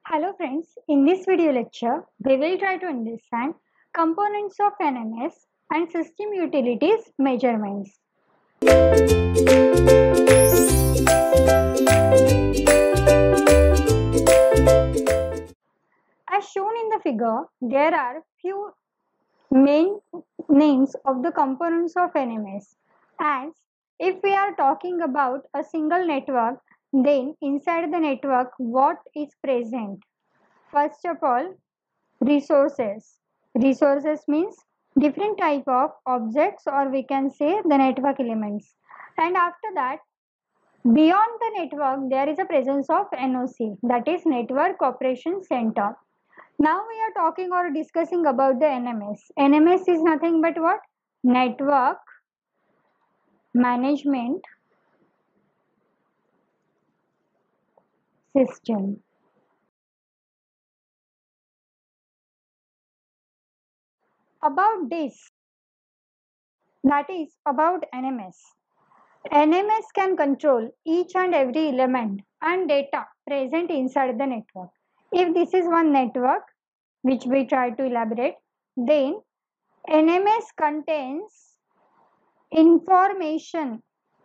Hello friends, in this video lecture, we will try to understand components of NMS and system utilities measurements. As shown in the figure, there are few main names of the components of NMS. As if we are talking about a single network, then inside the network what is present? First of all, resources. Resources means different type of objects, or we can say the network elements. And after that, beyond the network there is a presence of NOC, that is Network Operation Center. Now we are talking or discussing about the NMS. NMS is nothing but what? Network Management System. About this, that is about NMS. NMS can control each and every element and data present inside the network. If this is one network, which we try to elaborate, then NMS contains information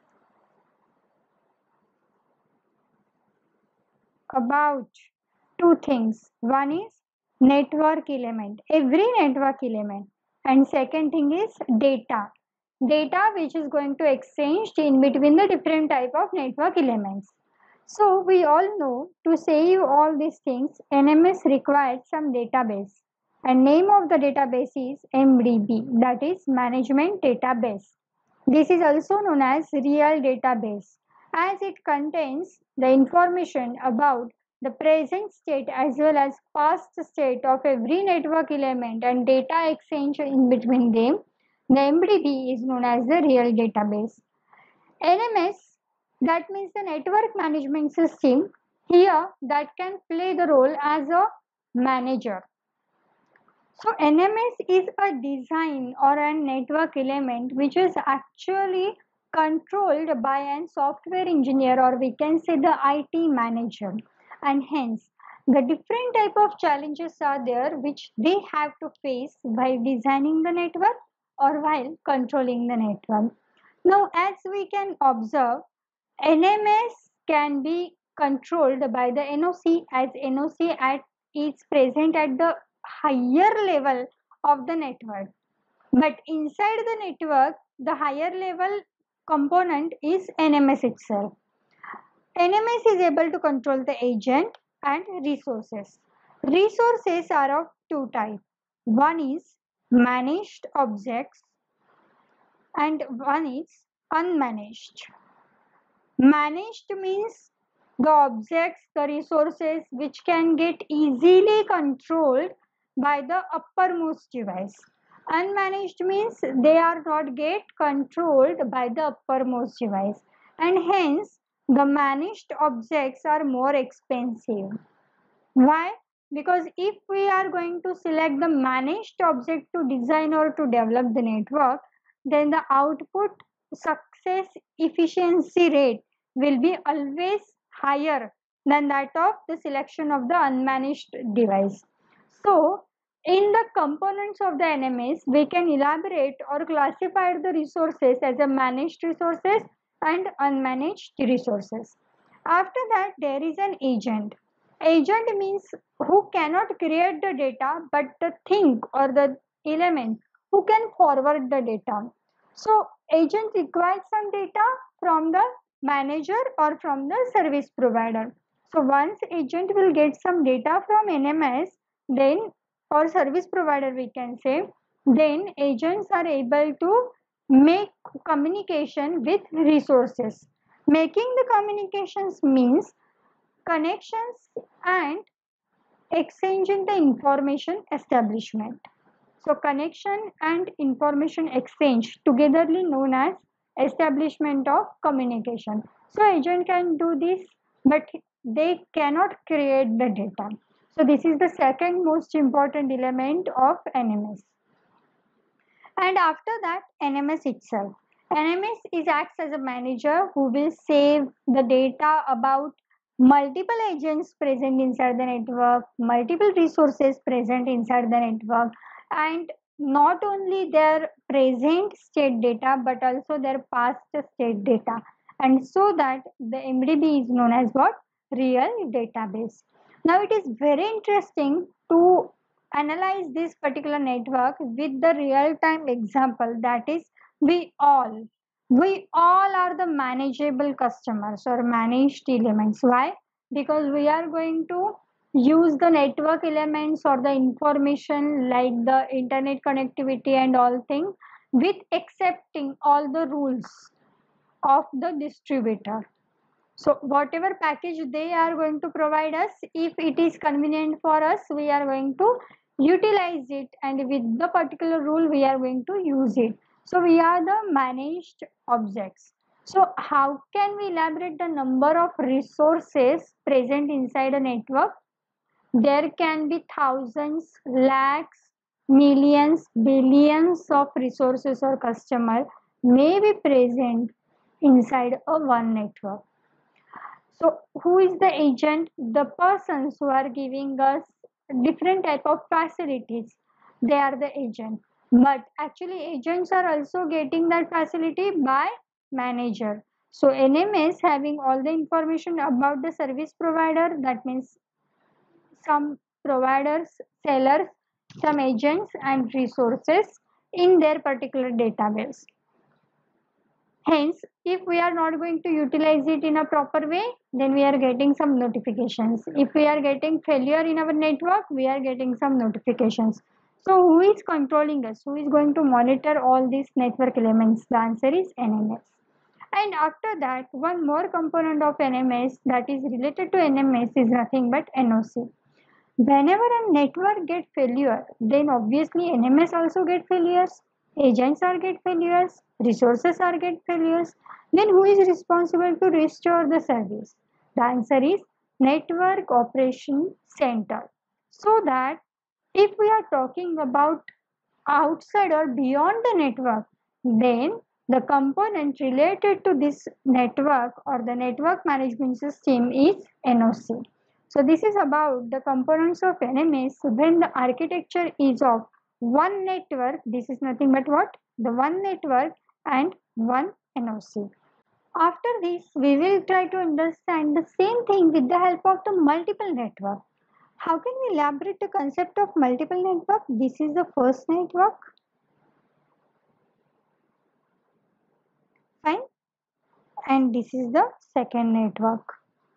about two things. One is network element, every network element, and second thing is data. Data which is going to exchange in between the different type of network elements. So we all know to save all these things, NMS requires some database, and name of the database is MDB, that is Management Database. This is also known as real database, as it contains the information about the present state as well as past state of every network element and data exchange in between them. The MDB is known as the real database. NMS, that means the network management system, here that can play the role as a manager. So NMS is a design or a network element which is actually controlled by a software engineer, or we can say the IT manager, and hence the different type of challenges are there which they have to face while designing the network or while controlling the network. Now as we can observe, NMS can be controlled by the NOC, as NOC is present at the higher level of the network. But inside the network, the higher level component is NMS itself. NMS is able to control the agent and resources. Resources are of two types. One is managed objects and one is unmanaged. Managed means the objects, the resources which can get easily controlled by the uppermost device. Unmanaged means they are not get controlled by the uppermost device, and hence the managed objects are more expensive. Why? Because if we are going to select the managed object to design or to develop the network, then the output success efficiency rate will be always higher than that of the selection of the unmanaged device. So, in the components of the NMS, we can elaborate or classify the resources as a managed resources and unmanaged resources. After that, there is an agent. Agent means who cannot create the data, but the thing or the element who can forward the data. So agent requires some data from the manager or from the service provider. So once agent will get some data from NMS, then or service provider we can say, then agents are able to make communication with resources. Making the communications means connections and exchanging the information establishment. So connection and information exchange togetherly known as establishment of communication. So agent can do this, but they cannot create the data. So this is the second most important element of NMS. And after that, NMS itself. NMS is acts as a manager who will save the data about multiple agents present inside the network, multiple resources present inside the network, and not only their present state data but also their past state data. And so that the MDB is known as what? Real database. Now it is very interesting to analyze this particular network with the real-time example, that is we all are the manageable customers or managed elements. Why? Because we are going to use the network elements or the information like the internet connectivity and all things with accepting all the rules of the distributor. So whatever package they are going to provide us, if it is convenient for us, we are going to utilize it, and with the particular rule we are going to use it. So we are the managed objects. So how can we elaborate the number of resources present inside a network? There can be thousands, lakhs, millions, billions of resources or customer may be present inside a one network. So who is the agent? The persons who are giving us different type of facilities. They are the agent. But actually agents are also getting that facility by manager. So NMS having all the information about the service provider, that means some providers, sellers, some agents and resources in their particular database. Hence, if we are not going to utilize it in a proper way, then we are getting some notifications. If we are getting failure in our network, we are getting some notifications. So who is controlling us? Who is going to monitor all these network elements? The answer is NMS. And after that, one more component of NMS that is related to NMS is nothing but NOC. Whenever a network get failure, then obviously NMS also get failures, agents are get failures, resources are get failures. Then who is responsible to restore the service? The answer is Network Operation Center. So that if we are talking about outside or beyond the network, then the component related to this network or the network management system is NOC. So this is about the components of NMS when the architecture is of one network. This is nothing but what? The one network and one NOC. After this, we will try to understand the same thing with the help of the multiple network. How can we elaborate the concept of multiple network? This is the first network. Fine. And this is the second network.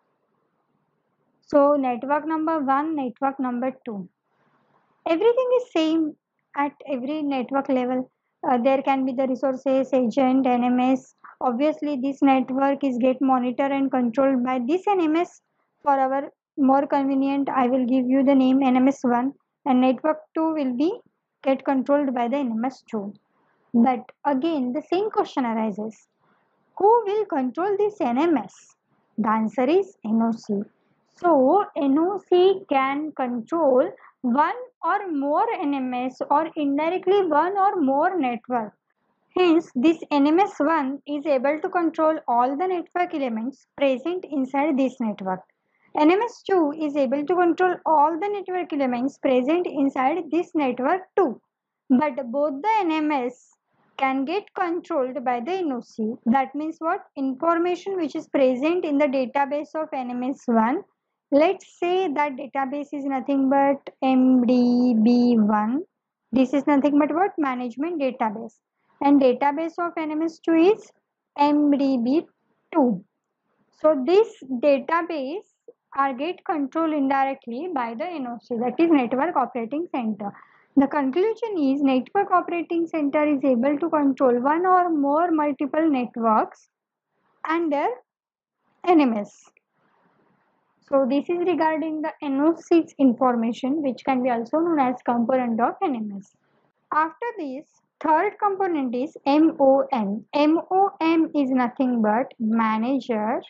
So network number 1, network number 2. Everything is same at every network level. There can be the resources, agent, NMS. Obviously, this network is get monitored and controlled by this NMS. For our more convenient, I will give you the name NMS1, and network 2 will be get controlled by the NMS2. But again, the same question arises. Who will control this NMS? The answer is NOC. So, NOC can control one or more NMS or indirectly one or more network. Hence, this NMS1 is able to control all the network elements present inside this network. NMS2 is able to control all the network elements present inside this network too. But both the NMS can get controlled by the NOC. That means what? Information which is present in the database of NMS1. Let's say that database is nothing but MDB1. This is nothing but what? Management database. And database of NMS2 is MDB2. So this database are get controlled indirectly by the NOC, that is Network Operating Center. The conclusion is Network Operating Center is able to control one or more multiple networks under NMS. So this is regarding the NOC's information, which can be also known as component of NMS. After this, third component is MOM. MOM is nothing but manager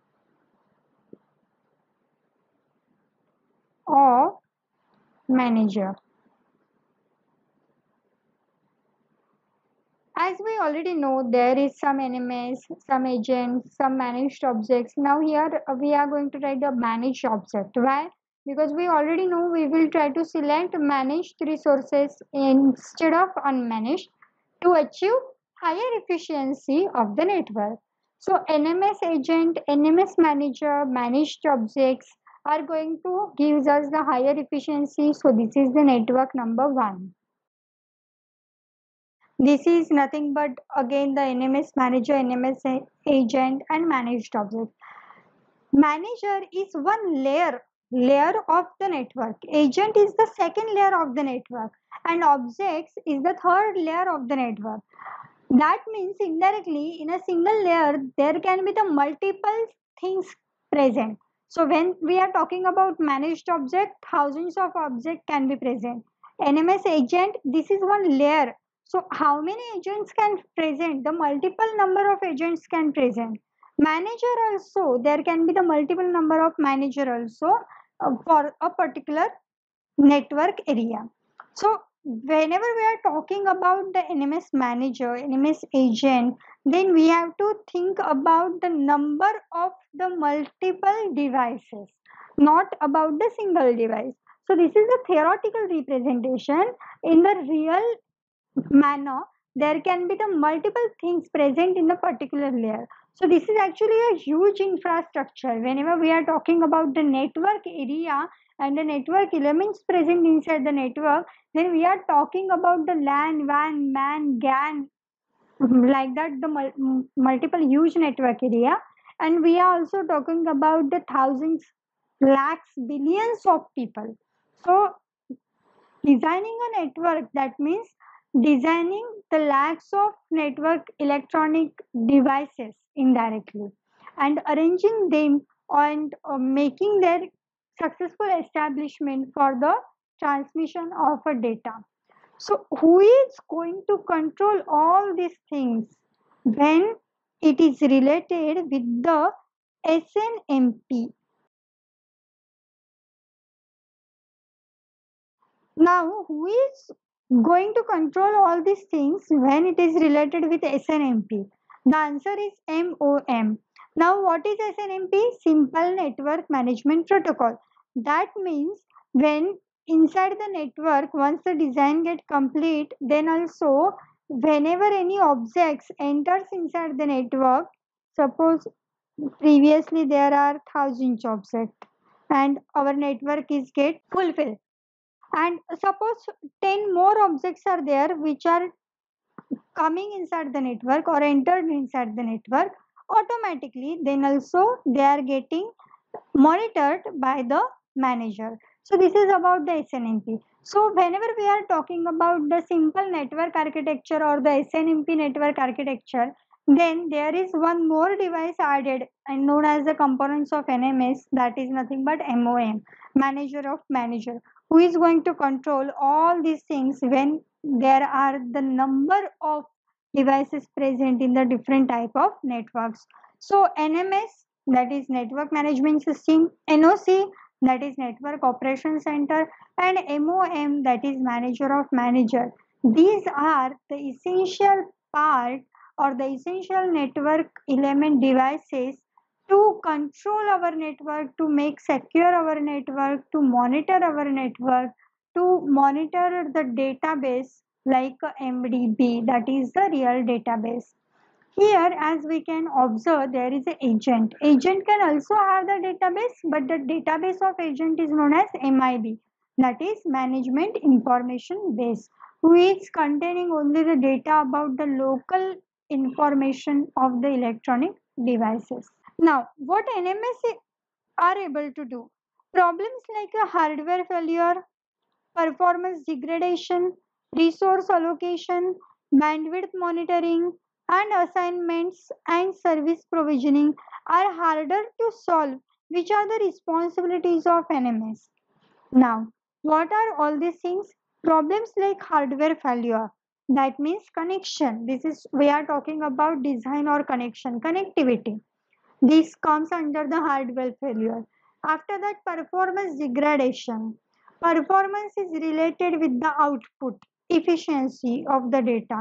of manager. As we we already know there is some NMS, some agents, some managed objects. Now here we are going to write the managed object. Why? Because we already know we will try to select managed resources instead of unmanaged to achieve higher efficiency of the network. So NMS agent, NMS manager, managed objects are going to give us the higher efficiency. So this is the network number 1. This is nothing but again the NMS manager, NMS agent and managed object. Manager is one layer of the network. Agent is the second layer of the network and objects is the third layer of the network. That means indirectly in a single layer there can be the multiple things present. So when we are talking about managed object, thousands of objects can be present. NMS agent, this is one layer. So how many agents can present? The multiple number of agents can present. Manager also, there can be the multiple number of manager also for a particular network area. So whenever we are talking about the NMS manager, NMS agent, then we have to think about the number of the multiple devices, not about the single device. So this is a theoretical representation. In the real manner there can be the multiple things present in the particular layer. So this is actually a huge infrastructure. Whenever we are talking about the network area and the network elements present inside the network, then we are talking about the LAN, WAN, MAN, GAN, like that, the multiple huge network area. And we are also talking about the thousands, lakhs, billions of people. So designing a network, that means designing the lakhs of network electronic devices indirectly and arranging them and making their successful establishment for the transmission of a data. So who is going to control all these things when it is related with the SNMP? Now, who is going to control all these things when it is related with SNMP? The answer is MOM. Now, what is SNMP? Simple Network Management Protocol. That means when inside the network, once the design get complete, then also whenever any objects enters inside the network, suppose previously there are thousands objects and our network is get fulfilled, and suppose 10 more objects are there which are coming inside the network or entered inside the network, automatically then also they are getting monitored by the manager. So this is about the SNMP. So whenever we are talking about the simple network architecture or the SNMP network architecture, then there is one more device added and known as the components of NMS, that is nothing but MOM, manager of manager, who is going to control all these things when there are the number of devices present in the different type of networks. So NMS, that is network management system, NOC, that is network operation center, and MOM, that is manager of manager. These are the essential part or the essential network element devices to control our network, to make secure our network, to monitor our network, to monitor the database like MDB, that is the real database. Here, as we can observe, there is an agent. Agent can also have the database, but the database of agent is known as MIB, that is Management Information Base, which is containing only the data about the local information of the electronic devices. Now, what NMS are able to do? Problems like a hardware failure, performance degradation, resource allocation, bandwidth monitoring, and assignments and service provisioning are harder to solve, which are the responsibilities of NMS. Now, what are all these things? Problems like hardware failure. That means connection. This is we are talking about design or connection, connectivity. This comes under the hardware failure. After that, performance degradation. Performance is related with the output, efficiency of the data.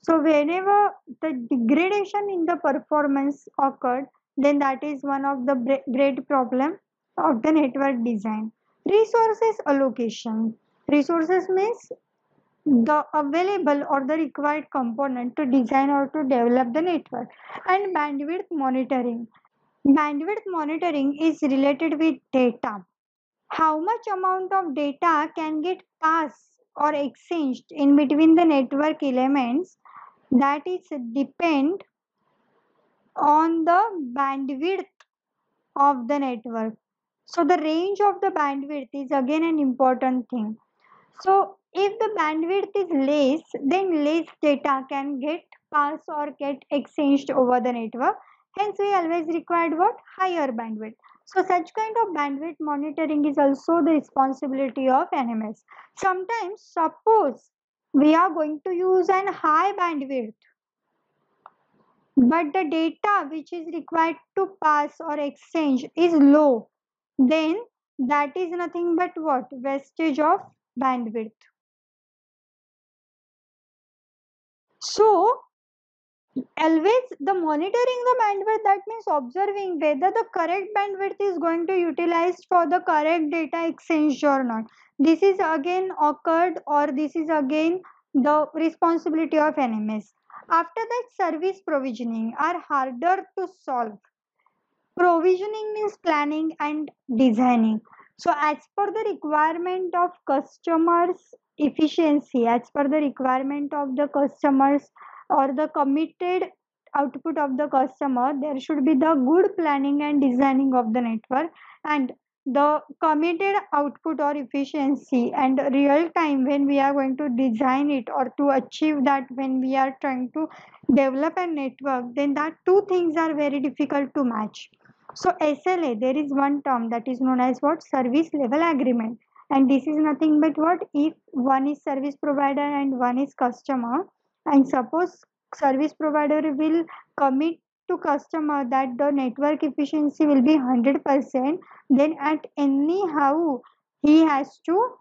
So whenever the degradation in the performance occurred, then that is one of the great problem of the network design. Resources allocation. Resources means the available or the required component to design or to develop the network. And bandwidth monitoring. Bandwidth monitoring is related with data. How much amount of data can get passed or exchanged in between the network elements, that is depend on the bandwidth of the network. So the range of the bandwidth is again an important thing. So if the bandwidth is less, then less data can get passed or get exchanged over the network. Hence we always required what? Higher bandwidth. So such kind of bandwidth monitoring is also the responsibility of NMS. Sometimes suppose we are going to use an high bandwidth, but the data which is required to pass or exchange is low, then that is nothing but what? Wastage of bandwidth. So always the monitoring the bandwidth, that means observing whether the correct bandwidth is going to utilized for the correct data exchange or not. This is again occurred, or this is again the responsibility of NMS. After that, service provisioning are harder to solve. Provisioning means planning and designing. So as per the requirement of customers efficiency, as per the requirement of the customers or the committed output of the customer, there should be the good planning and designing of the network, and the committed output or efficiency and real time when we are going to design it or to achieve that when we are trying to develop a network, then that two things are very difficult to match. So SLA, there is one term that is known as what? Service level agreement. And this is nothing but what? If one is service provider and one is customer, and suppose service provider will commit to customer that the network efficiency will be 100%, then at anyhow he has to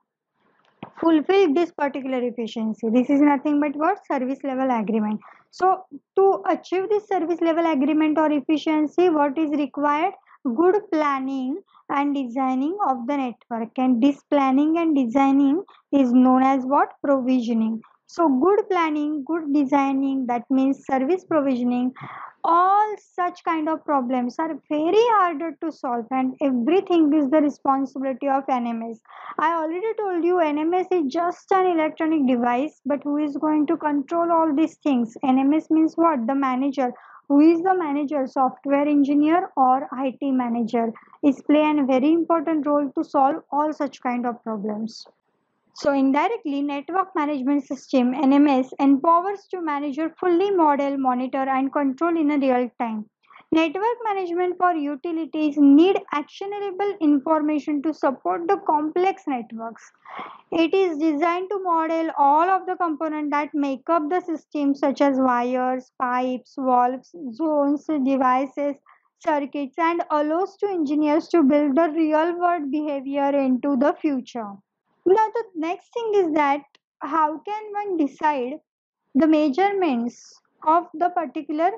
fulfill this particular efficiency. This is nothing but what? Service level agreement. So to achieve this service level agreement or efficiency, what is required? Good planning and designing of the network, and this planning and designing is known as what? Provisioning. So good planning, good designing, that means service provisioning, all such kind of problems are very harder to solve, and everything is the responsibility of NMS. I already told you NMS is just an electronic device, but who is going to control all these things? NMS means what? The manager. Who is the manager? Software engineer or IT manager is play a very important role to solve all such kind of problems. So indirectly, network management system NMS empowers to manager fully model, monitor and control in a real time. Network management for utilities need actionable information to support the complex networks. It is designed to model all of the components that make up the system, such as wires, pipes, valves, zones, devices, circuits, and allows to engineers to build the real world behavior into the future. Now, the next thing is that how can one decide the measurements of the particular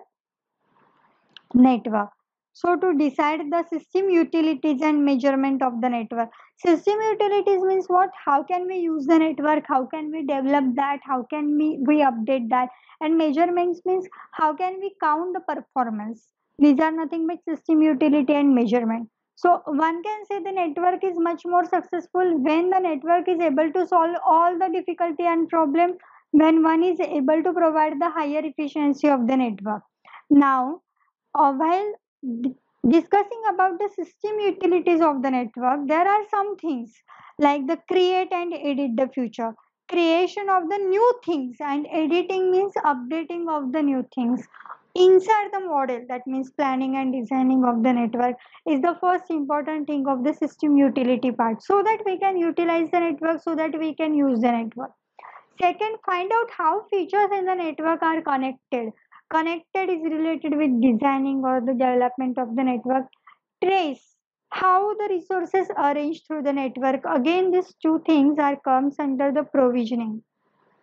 network? So, to decide the system utilities and measurement of the network. System utilities means what? How can we use the network? How can we develop that? How can we update that? And measurements means how can we count the performance? These are nothing but system utility and measurement. So one can say the network is much more successful when the network is able to solve all the difficulty and problem, when one is able to provide the higher efficiency of the network. Now, while discussing about the system utilities of the network, there are some things like the create and edit the future. Creation of the new things and editing means updating of the new things. Inside the model, that means planning and designing of the network, is the first important thing of the system utility part, so that we can utilize the network, so that we can use the network. Second, find out how features in the network are connected. Connected is related with designing or the development of the network. Trace how the resources arranged through the network. Again, these two things are comes under the provisioning.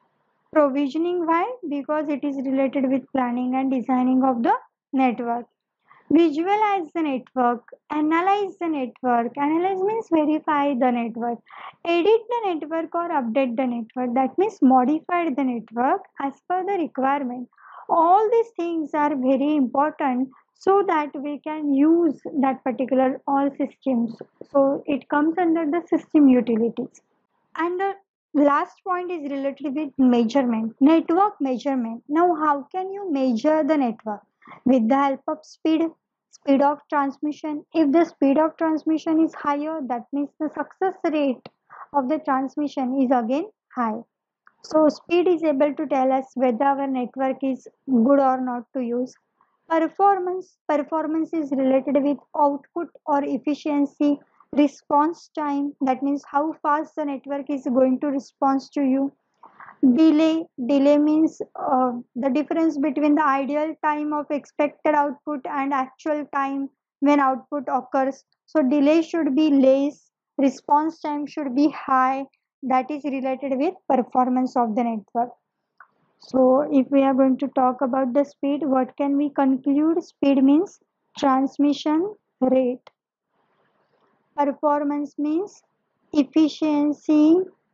Provisioning, why? Because it is related with planning and designing of the network. Visualize the network, analyze the network. Analyze means verify the network. Edit the network or update the network. That means modify the network as per the requirement. All these things are very important so that we can use that particular all systems. So it comes under the system utilities. And the last point is related with measurement, network measurement. Now, how can you measure the network? With the help of speed of transmission. If the speed of transmission is higher, that means the success rate of the transmission is again high. So speed is able to tell us whether our network is good or not to use. Performance is related with output or efficiency. Response time, that means how fast the network is going to respond to you. Delay means the difference between the ideal time of expected output and actual time when output occurs. So delay should be less, response time should be high. That is related with performance of the network. So if we are going to talk about the speed, what can we conclude? Speed means transmission rate. Performance means efficiency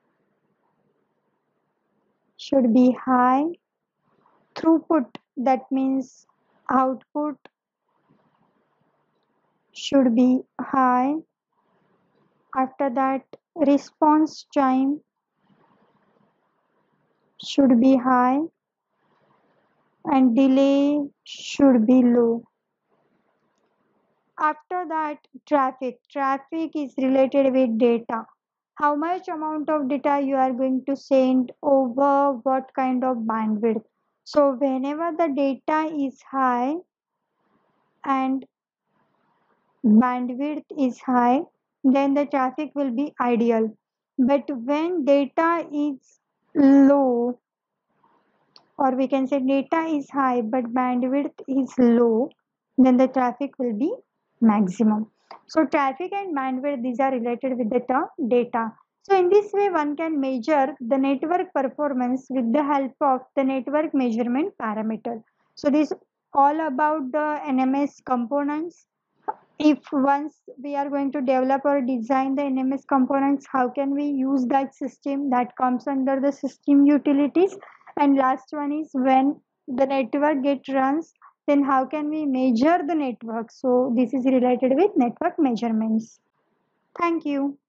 should be high. Throughput, that means output should be high. After that, response time should be high and delay should be low. After that, traffic is related with data. How much amount of data you are going to send over what kind of bandwidth. So whenever the data is high and bandwidth is high, then the traffic will be ideal. But when data is low, or we can say data is high but bandwidth is low, then the traffic will be maximum. So traffic and bandwidth, these are related with the term data. So in this way, one can measure the network performance with the help of the network measurement parameter. So this all about the NMS components. If once we are going to develop or design the NMS components, how can we use that system? That comes under the system utilities. And last one is when the network get runs, then how can we measure the network? So this is related with network measurements. Thank you.